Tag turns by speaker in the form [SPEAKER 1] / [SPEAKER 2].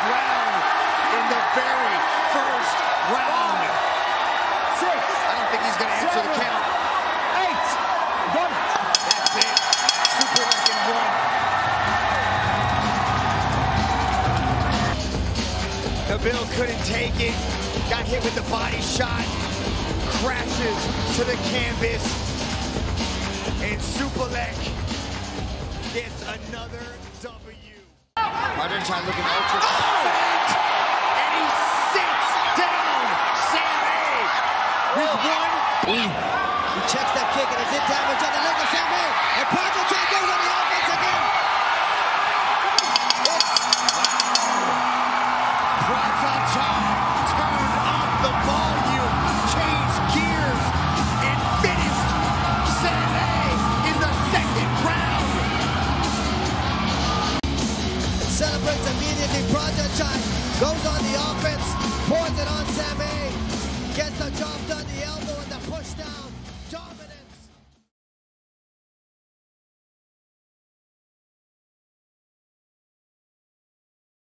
[SPEAKER 1] round in the very first round.
[SPEAKER 2] 6.
[SPEAKER 1] I don't think he's going to answer the count.
[SPEAKER 2] 8. Got it.
[SPEAKER 1] That's it. Super Legged won. Nabil couldn't take it. Got hit with the body shot. Crashes to the canvas. And Superlek gets another W. Argentine looking ultra confident. And he sits down Sam A. with one.
[SPEAKER 3] He checks that kick and it's in damage on the leg of Sam A. And Argentine goes on the offense again.
[SPEAKER 1] Argentine turned up the volume, changed gears, and finished Sam A in the second round.
[SPEAKER 3] Celebrates immediately. Argentine goes on the offense, pours it on Sam A.